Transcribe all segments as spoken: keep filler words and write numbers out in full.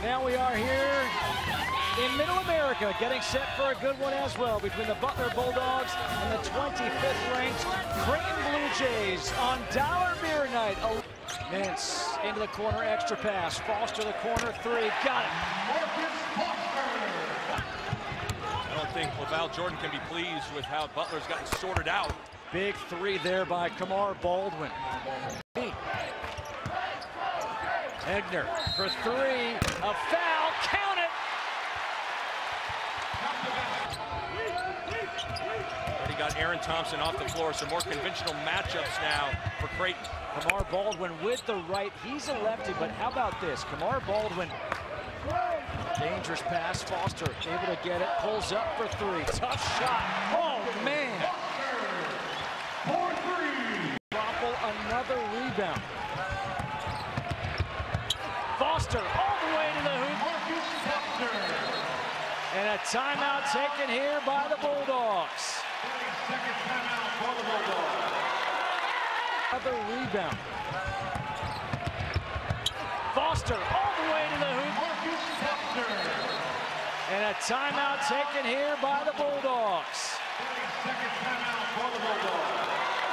Now we are here in Middle America, getting set for a good one as well between the Butler Bulldogs and the twenty-fifth ranked Creighton Blue Jays on Dollar Beer Night. Mintz into the corner, extra pass. Foster the corner three, got it. I don't think Laval Jordan can be pleased with how Butler's gotten sorted out. Big three there by Kamar Baldwin. Egner for three, a foul, count it! Already got Aaron Thompson off the floor, some more conventional matchups now for Creighton. Kamar Baldwin with the right, he's a lefty, but how about this? Kamar Baldwin, dangerous pass, Foster able to get it, pulls up for three, tough shot, oh man! Crumple, another rebound. Foster all the way to the hoop. And a timeout taken here by the Bulldogs. Second timeout for the Bulldogs. Another rebound. Foster all the way to the hoop. And a timeout taken here by the Bulldogs. Second timeout for the Bulldogs.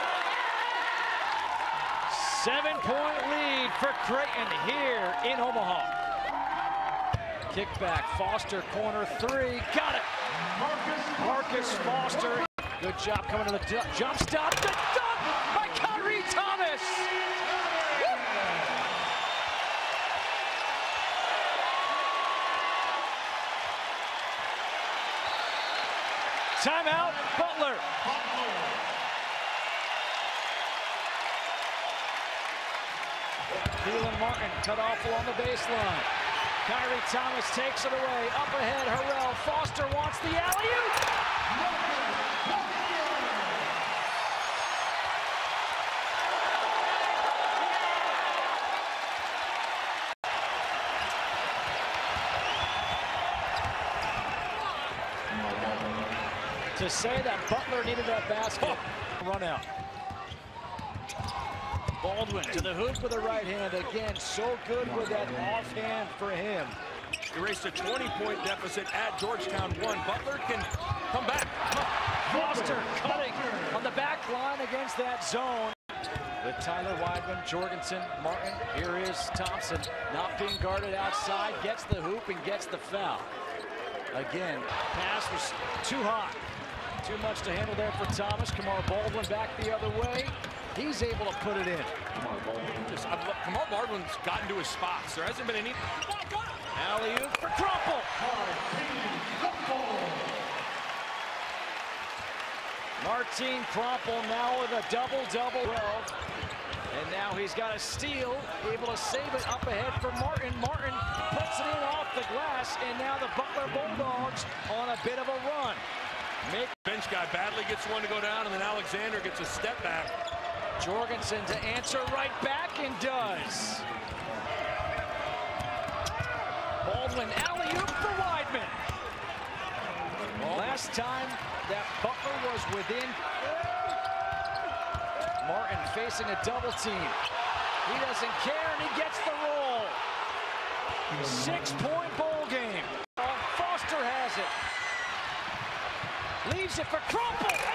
Seven-point lead for Creighton here in Omaha. Kickback, Foster, corner three, got it. Marcus Foster, good job coming to the jump stop. The dunk by Kyrie Thomas. Timeout, Butler. Keelan Martin cut off along the baseline. Kyrie Thomas takes it away. Up ahead, Harrell. Foster wants the alley-oop. To say that Butler needed that basket. Run out. Baldwin to the hoop with the right hand. Again, so good with that offhand for him. Erased a twenty-point deficit at Georgetown one. Butler can come back. Foster cutting on the back line against that zone. With Tyler Weidman, Jorgensen, Martin. Here is Thompson, not being guarded outside. Gets the hoop and gets the foul. Again, pass was too hot. Too much to handle there for Thomas. Kamar Baldwin back the other way. He's able to put it in. Kamar Baldwin. Just, uh, Kamar Baldwin's gotten to his spots. There hasn't been any. Alley-oop for Crumple. Martin Crumple now with a double-double. And now he's got a steal, able to save it up ahead for Martin. Martin puts it in off the glass, and now the Butler Bulldogs on a bit of a run. Make bench guy badly gets one to go down, and then Alexander gets a step back. Jorgensen to answer right back, and does. Baldwin alley-oop for Weidman. Last time that Butler was within. Martin facing a double team. He doesn't care, and he gets the roll. Six-point bowl game. Foster has it. Leaves it for Crumple.